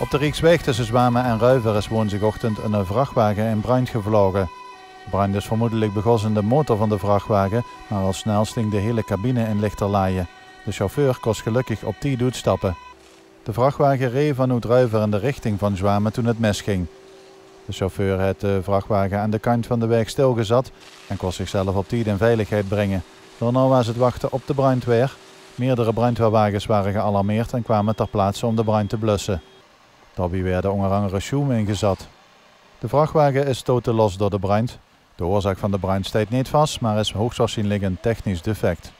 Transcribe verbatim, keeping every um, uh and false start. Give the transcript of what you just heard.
Op de Rijksweg tussen Zwamen en Ruiver is woensdagochtend een vrachtwagen in brand gevlogen. De brand is vermoedelijk begonnen in de motor van de vrachtwagen, maar al snel sting de hele cabine in lichterlaaien. De chauffeur kost gelukkig op die doet stappen. De vrachtwagen reed vanuit Ruiver in de richting van Zwamen toen het misging. De chauffeur had de vrachtwagen aan de kant van de weg stilgezet en kon zichzelf op die in veiligheid brengen. Daarna was het wachten op de brandweer. Meerdere brandweerwagens waren gealarmeerd en kwamen ter plaatse om de brand te blussen. Daarbij werden onder andere schoenen ingezet. De vrachtwagen is totaal los door de brand. De oorzaak van de brand staat niet vast, maar is hoogstwaarschijnlijk een technisch defect.